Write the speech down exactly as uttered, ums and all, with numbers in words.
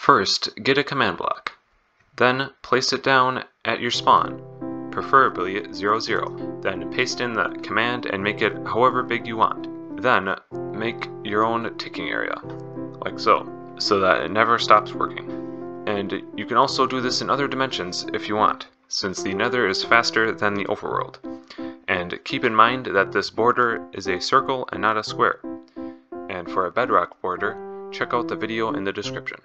First, get a command block. Then, place it down at your spawn, preferably zero zero. Then paste in the command and make it however big you want. Then, make your own ticking area, like so, so that it never stops working. And you can also do this in other dimensions if you want, since the Nether is faster than the overworld. And keep in mind that this border is a circle and not a square. And for a bedrock border, check out the video in the description.